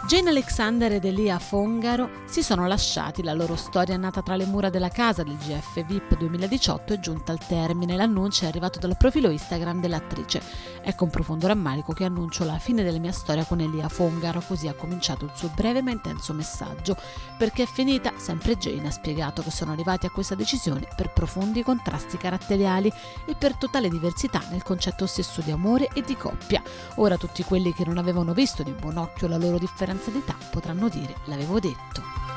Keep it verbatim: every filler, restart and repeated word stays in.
Jane Alexander ed Elia Fongaro si sono lasciati, la loro storia nata tra le mura della casa del G F V I P duemiladiciotto è giunta al termine. L'annuncio è arrivato dal profilo Instagram dell'attrice. È con profondo rammarico che annuncio la fine della mia storia con Elia Fongaro, così ha cominciato il suo breve ma intenso messaggio. Perché è finita? Sempre Jane ha spiegato che sono arrivati a questa decisione per profondi contrasti caratteriali e per totale diversità nel concetto stesso di amore e di coppia. Ora tutti quelli che non avevano visto di buon occhio la loro differenza d'età potranno dire: l'avevo detto.